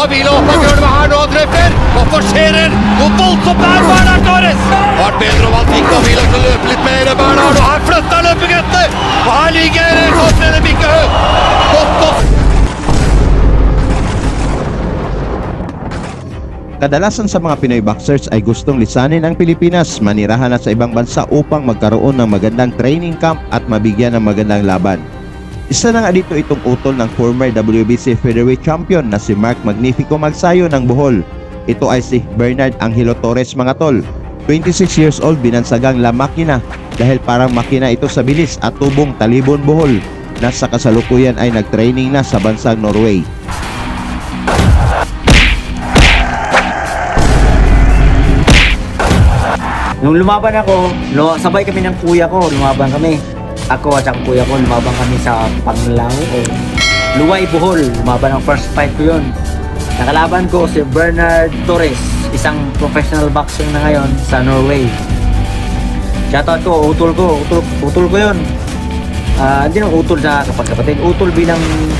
Avila opp av gulvet her nå, treffer og forserer noe voldsomt der. Bernhard Torres har bedre om han fikk Avila til å løpe litt mer. Bernhard, og her flytter løpeguttene, og her ligger topptrener Mikke Høeg godt. Kadalasan sa mga Pinoy boxers ay gustong lisanin ang Pilipinas, manirahan at sa ibang bansa upang magkaroon ng magandang training camp at mabigyan ng magandang laban. Isa na nga dito itong utol ng former WBC featherweight champion na si Mark Magnifico Magsayo ng Bohol. Ito ay si Bernard Angelo Torres mga tol. 26 years old, binansagang La Makina dahil parang makina ito sa bilis at tubong Talibon Bohol. Nasa kasalukuyan ay nagtraining na sa bansang Norway. Nung lumaban ako, sabay kami ng kuya ko, lumaban kami. Ako at saka kuya ko, lumaban kami sa Panglao o Luway, Bohol. Lumaban ang first fight ko yun. Nakalaban ko si Bernard Torres, isang professional boxer na ngayon sa Norway. Shoutout ko, utol ko yun. Hindi nang utol sa kapatid, utol bilang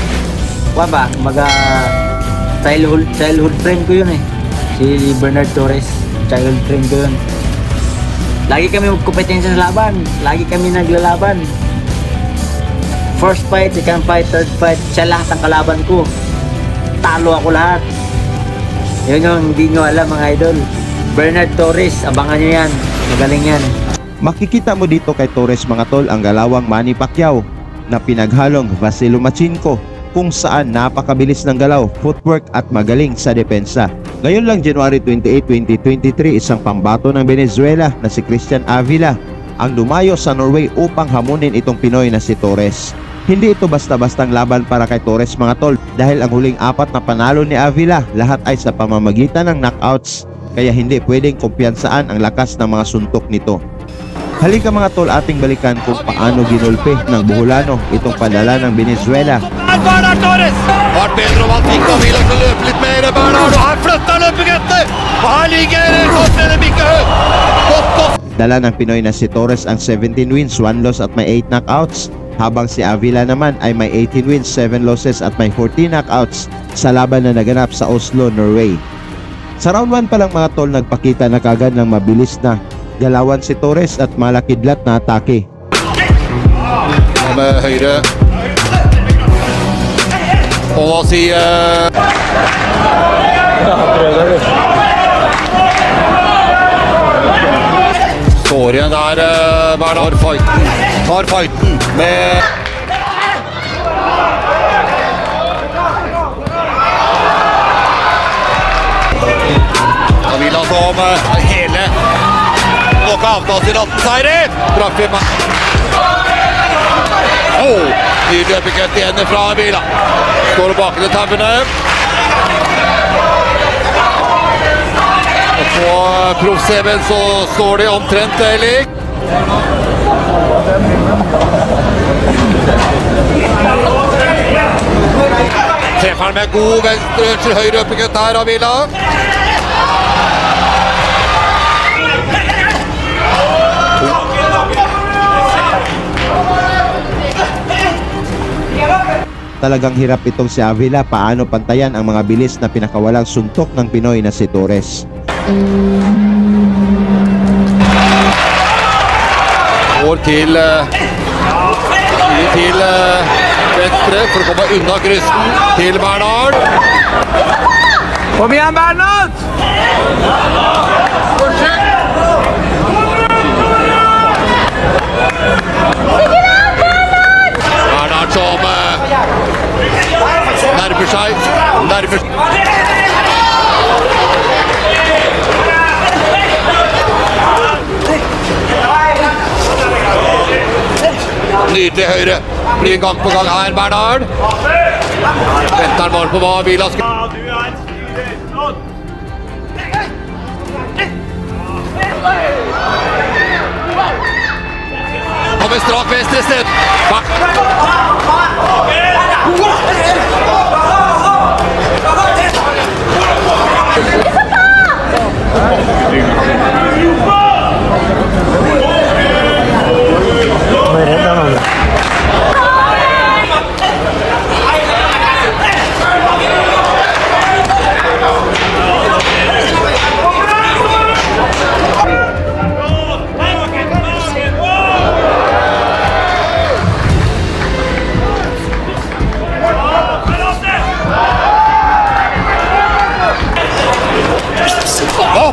childhood friend ko yun eh. Si Bernard Torres, childhood friend ko yun. Lagi kami magkompetensya sa laban. Lagi kami naglalaban. First fight, second fight, third fight, siya lahat ang kalaban ko. Talo ako lahat. Yun yung hindi nyo alam mga idol. Bernard Torres, abangan nyo yan. Magaling yan. Makikita mo dito kay Torres mga tol ang galawang Manny Pacquiao na pinaghalong Vasily Lomachenko, kung saan napakabilis ng galaw, footwork at magaling sa depensa. Ngayon lang January 28, 2023, isang pambato ng Venezuela na si Christian Avila ang lumayo sa Norway upang hamunin itong Pinoy na si Torres. Hindi ito basta-bastang laban para kay Torres mga tol dahil ang huling 4 na panalo ni Avila lahat ay sa pamamagitan ng knockouts, kaya hindi pwedeng kumpiyansaan ang lakas ng mga suntok nito. Halika mga tol, ating balikan kung paano ginulpe ng Boholano itong padala ng Venezuela. Bernhard Torres har bedre om han fikk Avila til å løpe litt mer. Bernhard, og her flytter løpeguttene, og her ligger topptrener Mikke Høeg godt. Dala ng Pinoy na si Torres ang 17 wins, 1 loss at may 8 knockouts, habang si Avila naman ay may 18 wins, 7 losses at may 14 knockouts sa laban na naganap sa Oslo, Norway. Sa round 1 pa lang mga tol, nagpakita na kagad ng mabilis na galawan si Torres at malakidlat na atake. Med høyre og si står igjen der. Bernhard tar fighten med Avila som hele nok avtalt til 18-seier. Trakk vi ny løpekutt igjen fra Avila. Står bak i tabbene. Og på proffseven så står de omtrent lik. Treffer han med god venstre til høyre løpekutt her, Avila. Talagang hirap itong si Avila paano pantayan ang mga bilis na pinakawalang suntok ng Pinoy na si Torres. Går til venstre for å komme unna kryssen til Bernhard. Kom igjen, Bernhard! Bernhard som nærmer seg. Nydelig høyre. Blir gang på gang her, Bernhard. Venter bare på hva Avila skal. Kommer strak venstre sted.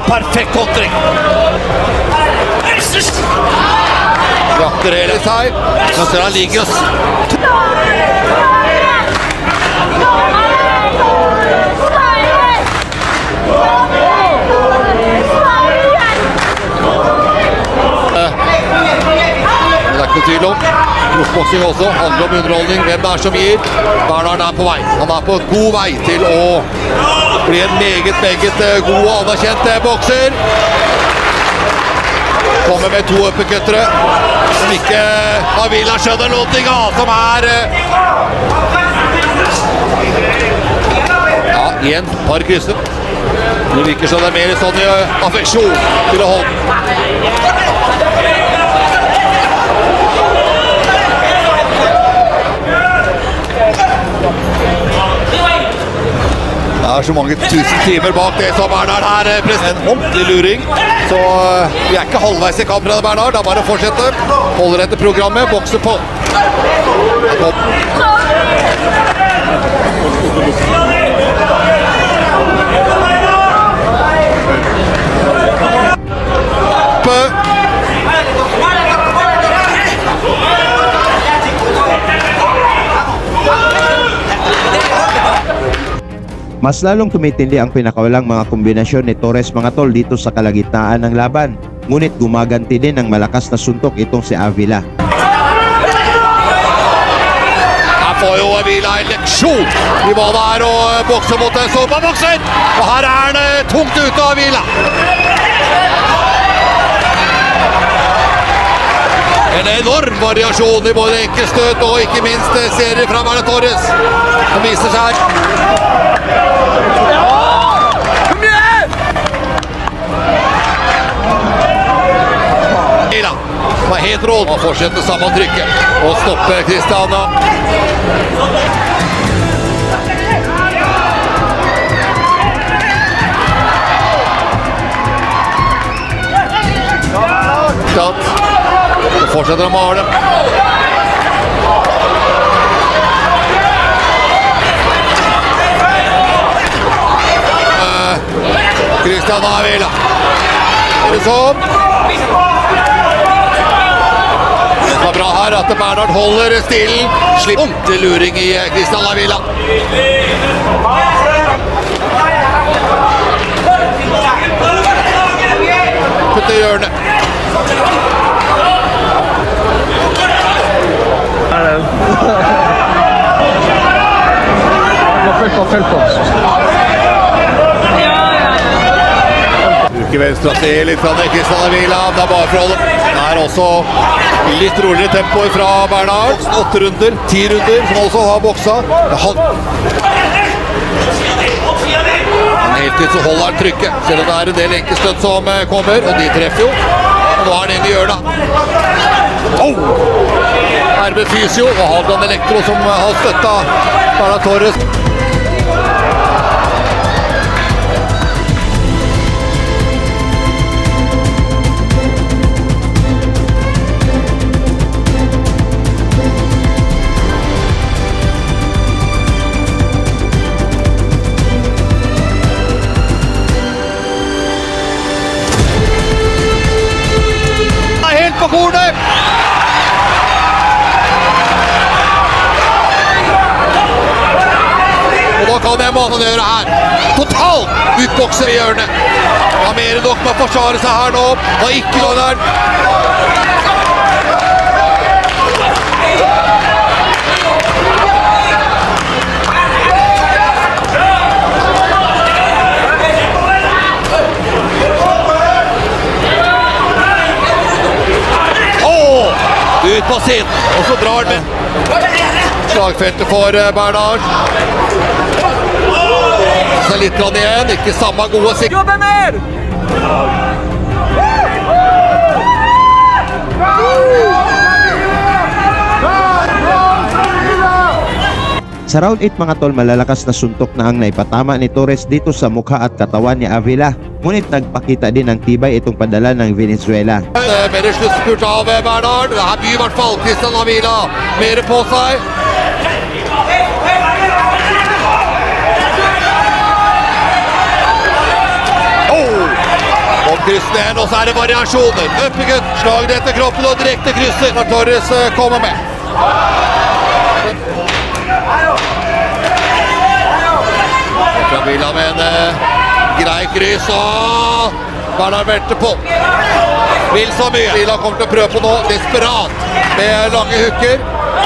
perfekt kontring. Jakter hele seg. Nå ser han ligger oss. Det er ikke noe tvil om. Proffboksing også, handler om underholdning, hvem det er som gir. Bernhard er på vei. Han er på god vei til å bli en meget god og anerkjent bokser. Kommer med 2 uppercuttere som ikke Avila skjønner noe av, som er ja, igjen, par krysser. Det virker som det er mer sånn i affeksjon til å holde. Det er så mange tusen timer bak det som Bernhard her. En ordentlig luring. Så vi er ikke halvveis i kampen, Bernhard. Det er bare å fortsette. Holder etter programmet, bokser på. Mas lalong tumitindi ang pinakawalang mga kombinasyon ni Torres mga tol dito sa kalagitnaan ng laban. Ngunit gumaganti din ng malakas na suntok itong si Avila. Her får jo Avila en leksjon i hva det er å bokse mot en superbokser. Og her er han tungt ute av Avila. En enorm variasjon i både enkeltstøt og ikke minst serier fra Bernhard Torres. Det viser seg her. Som er helt råd å fortsette sammentrykket og stoppe Kristiana. Så fortsetter å male. Kristiana Avila. Er det sånn? Det var bra her at Bernhard holder stilen. Slipp ordentlig luring i Kristian Avila. Putt i hjørnet. Bruker venstre og ser litt fra det Kristian Avila. Det er bare forhold. Det er også litt roligere tempo fra Bernhard. 8 runder, 10 runder, som også har boksa. Men helt til så holder han trykket. Selv om det er en del enkeltstøtt som kommer, og de treffer jo. Og nå er han inne i hjørnet. RB Fysio og Hagan Elektro som har støttet Bernhard Torres. På kornet! Og da kan jeg måten gjøre her. Totalt utbokser i hjørnet. Han har mer enn nok med å forsvare seg her nå. Og ikke noe der. Ut på siden, og så drar den slagfeltet for Bernhard. Så litt igjen, ikke samme gode sikt. Jobbe mer! Sa round 8 mga tol, malalakas na suntok na ang naipatama ni Torres dito sa mukha at katawan ni Avila. Ngunit nagpakita din ng tibay itong padala ng Venezuela. Mer sluttspurt av Bernhard. Det her byr i hvert fall Kristian Avila mer på seg. er det variasjoner. Uppercut, slag rett til kroppen og direkte krysser når Torres kommer med. Villa med en grei kryss, og Bernhard velter på. Vil så mye. Villa kommer til å prøve på noe desperat med lange hooker.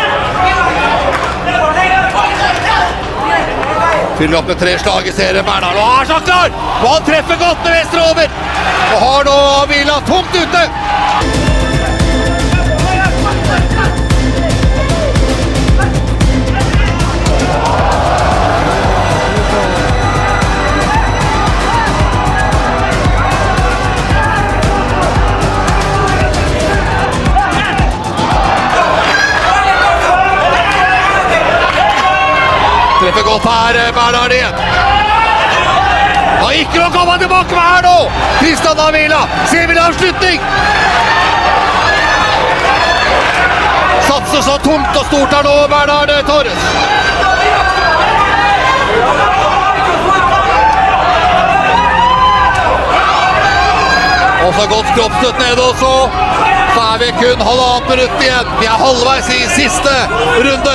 Fyller opp med 3 slag i serien. Bernhard og er så klar! Og han treffer godt med venstre over. Og har nå Villa tomt ute. Treffer godt her, Bernhard igjen. Har ikke noe å komme tilbake med her nå! Christian Avila, ser vi en avslutning! Satser så tomt og stort her nå, Bernhard Torres. Og så godt kroppsstøtt ned også. Så er vi kun halvannet minutt igjen. Vi er halvveis i siste runde.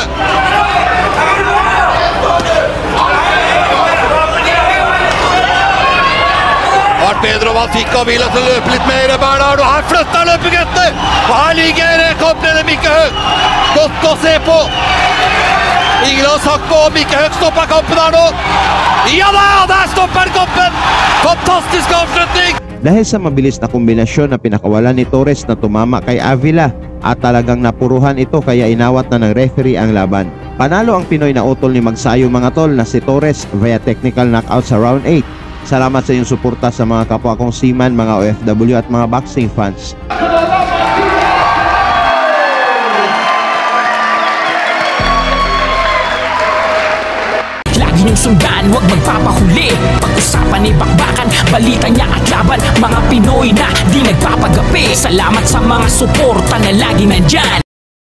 Vært bedre om han fikk av Villa til å løpe litt mer, Bernhard, og her flytter løpeguttene! Og her ligger komplene Mikke Høeg. Godt å se på! Ingen har sagt på om Mikke Høeg stopper kampen her nå. Ja da, der stopper kampen! Fantastisk avslutning! Dahil sa mabilis na kombinasyon na pinakawalan ni Torres na tumama kay Avila at talagang napuruhan ito kaya inawat na ng referee ang laban. Panalo ang Pinoy na utol ni Magsayo mga tol na si Torres via technical knockout sa round 8. Salamat sa iyong suporta sa mga kapwa kong seaman, mga OFW at mga boxing fans. Lagi niyong sundan, huwag magpapahuli. Pag-usapan ni bakbakan, balita niya at laban. Mga Pinoy na di nagpapagapi. Salamat sa mga suporta na lagi nandyan.